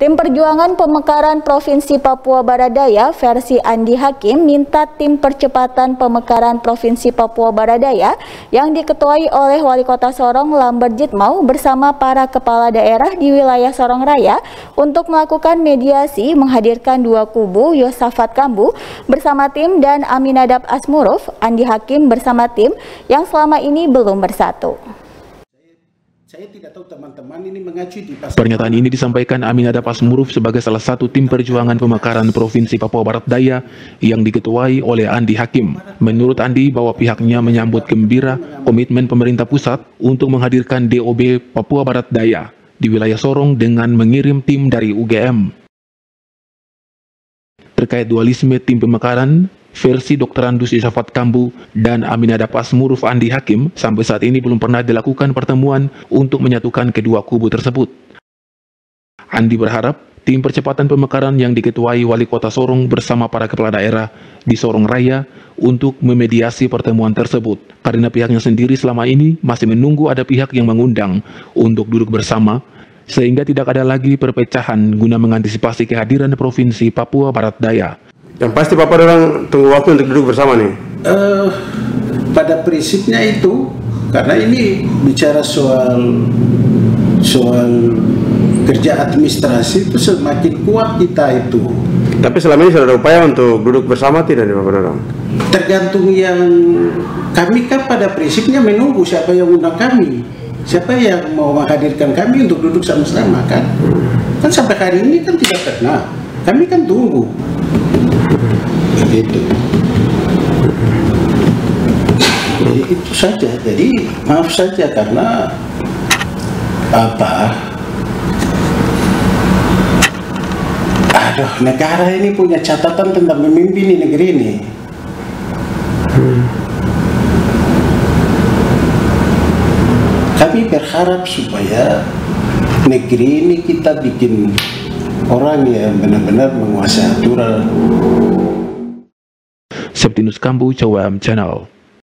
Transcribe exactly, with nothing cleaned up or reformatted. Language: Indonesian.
Tim Perjuangan Pemekaran Provinsi Papua Barat Daya versi Andi Hakim minta tim percepatan pemekaran Provinsi Papua Barat Daya yang diketuai oleh Wali Kota Sorong Lambert Jitmau bersama para kepala daerah di wilayah Sorong Raya untuk melakukan mediasi menghadirkan dua kubu Yosafat Kambu bersama tim dan Aminadab Asmuruf, Andi Hakim bersama tim yang selama ini belum bersatu. Saya tidak tahu teman-teman ini mengacu di pasal. Pernyataan ini disampaikan Aminadab Asmuruf sebagai salah satu tim perjuangan pemekaran Provinsi Papua Barat Daya yang diketuai oleh Andi Hakim. Menurut Andi bahwa pihaknya menyambut gembira komitmen pemerintah pusat untuk menghadirkan D O B Papua Barat Daya di wilayah Sorong dengan mengirim tim dari U G M. Terkait dualisme tim pemekaran versi Dokter Andus Yosafat Kambu dan Aminadab Asmuruf Andi Hakim, sampai saat ini belum pernah dilakukan pertemuan untuk menyatukan kedua kubu tersebut. Andi berharap tim percepatan pemekaran yang diketuai Wali Kota Sorong bersama para kepala daerah di Sorong Raya untuk memediasi pertemuan tersebut, karena pihaknya sendiri selama ini masih menunggu ada pihak yang mengundang untuk duduk bersama, sehingga tidak ada lagi perpecahan guna mengantisipasi kehadiran Provinsi Papua Barat Daya. Yang pasti Bapak orang tunggu waktu untuk duduk bersama nih? Uh, pada prinsipnya itu, karena ini bicara soal soal kerja administrasi itu semakin kuat kita itu. Tapi selama ini sudah ada upaya untuk duduk bersama tidak nih Bapak orang? Tergantung yang kami kan pada prinsipnya menunggu siapa yang undang kami, siapa yang mau menghadirkan kami untuk duduk sama-sama kan. Kan sampai hari ini kan tidak pernah. Kami kan tunggu. Begitu. Jadi itu saja. Jadi maaf saja karena apa? Aduh, negara ini punya catatan tentang memimpin negeri ini. Hmm. Kami berharap supaya negeri ini kita bikin orang yang benar-benar menguasai aturan. Septinus Kambu, Cawam Channel.